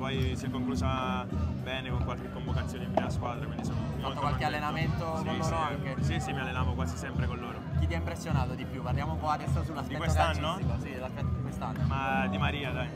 poi si è conclusa bene con qualche convocazione in prima squadra, quindi sono molto fatto qualche contento. allenamento con loro anche? Sì, mi allenavo quasi sempre con loro. Chi ti ha impressionato di più? Parliamo un po' adesso sull'aspetto Di quest'anno? calcistico. Sì, dell'aspetto di quest'anno. Ma Di Maria, dai.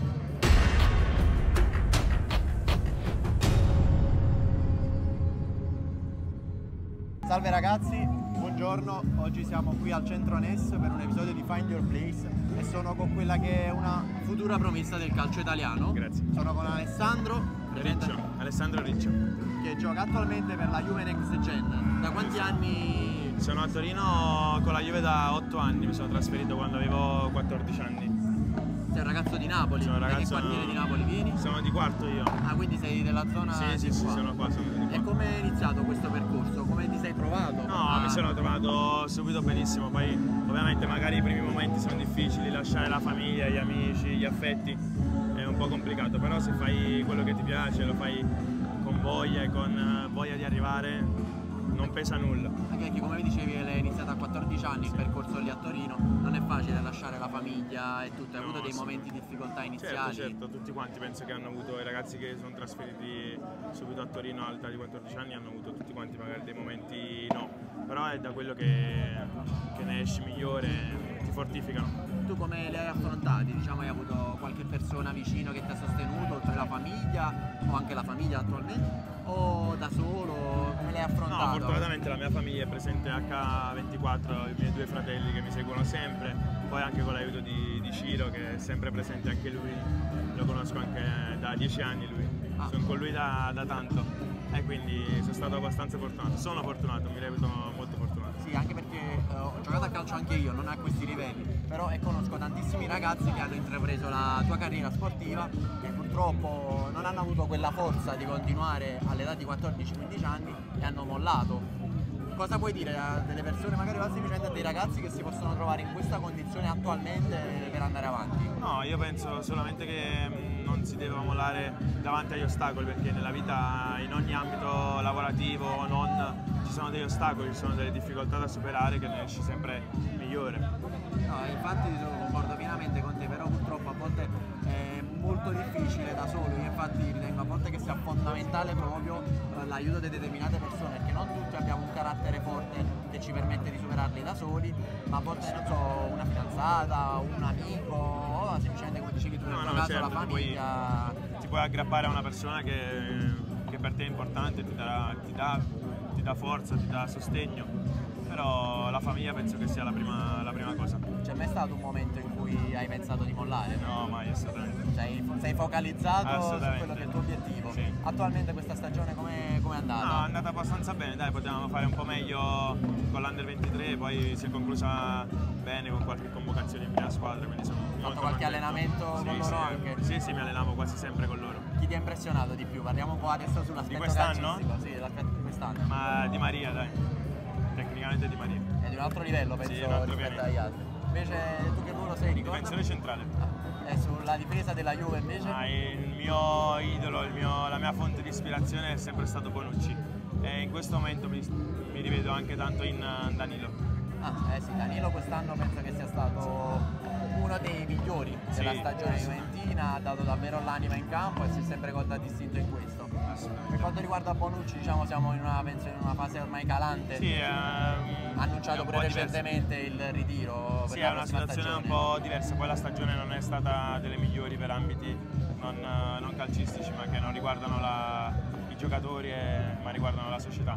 Salve ragazzi, buongiorno, oggi siamo qui al centro NES per un episodio di Find Your Place e sono con quella che è una futura promessa del calcio italiano. Grazie. Sono con Alessandro Alessandro Riccio. che gioca attualmente per la Juve Next Gen. Da quanti anni? Sono a Torino con la Juve da 8 anni, mi sono trasferito quando avevo 14 anni. Sei un ragazzo di Napoli? Sono un ragazzo. Da che quartiere di Napoli vieni? Sono di Quarto io. Ah, quindi sei della zona Sì, di qua. sono qua, sono di qua. E come è iniziato questo percorso? Come ti sei trovato? No, mi sono trovato subito benissimo, poi ovviamente magari i primi momenti sono difficili, lasciare la famiglia, gli amici, gli affetti è un po' complicato, però se fai quello che ti piace, lo fai con voglia e con voglia di arrivare, non pesa nulla. Anche perché come dicevi l'hai iniziato a 14 anni il percorso lì a Torino, non è facile lasciare la famiglia e tutto, hai avuto dei momenti di difficoltà iniziali? Certo, tutti quanti penso che hanno avuto, i ragazzi che sono trasferiti subito a Torino all'età di 14 anni hanno avuto tutti quanti magari dei momenti no, però è da quello che ne esci migliore, ti fortificano. Tu come li hai affrontati? Diciamo, hai avuto qualche persona vicino che ti ha sostenuto, oltre la famiglia o anche la famiglia attualmente? O da solo? Come l'hai affrontato? No, fortunatamente la mia famiglia è presente H24, i miei due fratelli che mi seguono sempre, poi anche con l'aiuto di Ciro che è sempre presente anche lui, lo conosco anche da 10 anni lui, sono con lui da tanto e quindi sono stato abbastanza fortunato, sono fortunato, mi reputo molto fortunato. Sì, anche perché ho giocato a calcio anche io, non a questi livelli, però conosco tantissimi ragazzi che hanno intrapreso la tua carriera sportiva e purtroppo non hanno avuto quella forza di continuare all'età di 14-15 anni e hanno mollato. Cosa puoi dire a delle persone, magari o semplicemente a dei ragazzi che si possono trovare in questa condizione attualmente per andare avanti? No, io penso solamente che non si deve mollare davanti agli ostacoli, perché nella vita, in ogni ambito lavorativo o non, ci sono degli ostacoli, ci sono delle difficoltà da superare che ne esci sempre migliore. No, infatti concordo pienamente con te, però purtroppo a volte è molto difficile da solo, io infatti ritengo a volte che sia fondamentale proprio l'aiuto di determinate persone, perché non tutti abbiamo un carattere forte che ci permette di superarli da soli, ma a volte non so, una fidanzata, un amico o semplicemente come dicevi tu nel tuo caso certo, la famiglia. Ti puoi aggrappare a una persona che per te è importante, ti dà forza, ti dà sostegno, però la famiglia penso che sia la prima cosa. C'è mai stato un momento in cui hai pensato di mollare? No, mai, assolutamente. Sei focalizzato su Assolutamente. quello che è il tuo obiettivo? Sì. Attualmente questa stagione come è andata? No, è andata abbastanza bene, dai, potevamo fare un po' meglio con l'Under 23, poi si è conclusa bene con qualche convocazione in prima squadra, quindi sono molto fatto qualche contento. allenamento con loro anche? Sì, mi allenavo quasi sempre con loro. Chi ti ha impressionato di più? Parliamo un po' adesso sull'aspetto Di quest'anno? calcistico. Sì, dell'aspetto di quest'anno. Ma Di Maria, dai, tecnicamente Di Maria. È di un altro livello, penso, Sì, un altro rispetto pianeta. agli altri. Invece tu che ruolo sei, ricorda? Difensore centrale. E sulla difesa della Juve invece? Il mio idolo, la mia fonte di ispirazione è sempre stato Bonucci e in questo momento mi rivedo anche tanto in Danilo. Sì, Danilo quest'anno penso che sia stato uno dei migliori della stagione juventina, ha dato davvero l'anima in campo e si è sempre contraddistinto in questo. Per quanto riguarda Bonucci, diciamo siamo penso in una fase ormai calante. Sì, ha annunciato pure recentemente il ritiro. Sì, è una situazione un po' diversa, poi la stagione non è stata delle migliori per ambiti non calcistici, ma che non riguardano i giocatori ma riguardano la società.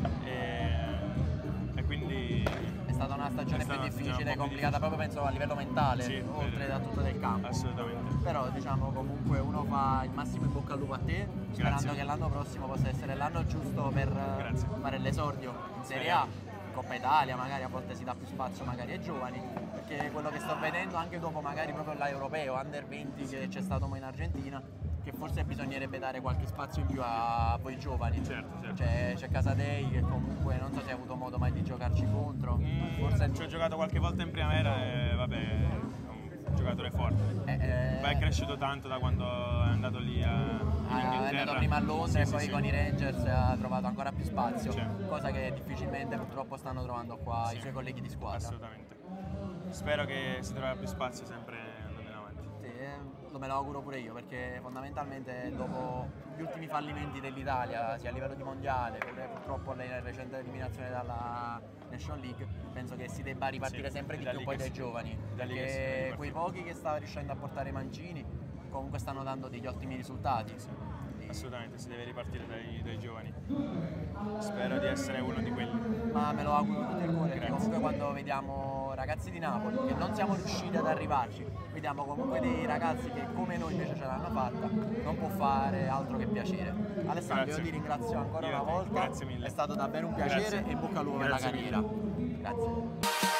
E quindi è stata una stagione più difficile, complicata proprio penso a livello mentale, sì, oltre da tutto del campo. Assolutamente. Però diciamo comunque uno fa il massimo in bocca al lupo a te, sperando che l'anno prossimo possa essere l'anno giusto per fare l'esordio in Serie A, in Coppa Italia, magari a volte si dà più spazio magari ai giovani, perché quello che sto vedendo anche dopo magari proprio l'Europeo Under 20 che c'è stato in Argentina, che forse bisognerebbe dare qualche spazio in più a voi giovani. Certo. C'è Casadei che comunque non so se hai avuto modo mai di giocarci contro. Forse ci ho giocato qualche volta in primavera e vabbè, è un giocatore forte. Poi è cresciuto tanto da quando è andato lì in Inghilterra. È andato prima a Londra e poi con i Rangers ha trovato ancora più spazio, cosa che difficilmente purtroppo stanno trovando qua i suoi colleghi di squadra. Assolutamente. Spero che si trovi più spazio sempre andando in avanti. Sì, me lo auguro pure io, perché fondamentalmente dopo gli ultimi fallimenti dell'Italia, sia a livello di mondiale, pure purtroppo la recente eliminazione dalla National League, penso che si debba ripartire sempre di più poi dai giovani, perché quei pochi che sta riuscendo a portare Mancini comunque stanno dando degli ottimi risultati. Assolutamente, si deve ripartire dai giovani. Spero di essere uno di quelli. Ma me lo auguro con tutto il cuore, perché comunque quando vediamo ragazzi di Napoli che non siamo riusciti ad arrivarci, vediamo comunque dei ragazzi che come noi invece ce l'hanno fatta, non può fare altro che piacere. Alessandro, io ti ringrazio ancora una volta, grazie mille. È stato davvero un piacere e in bocca al lupo per la carriera. Grazie.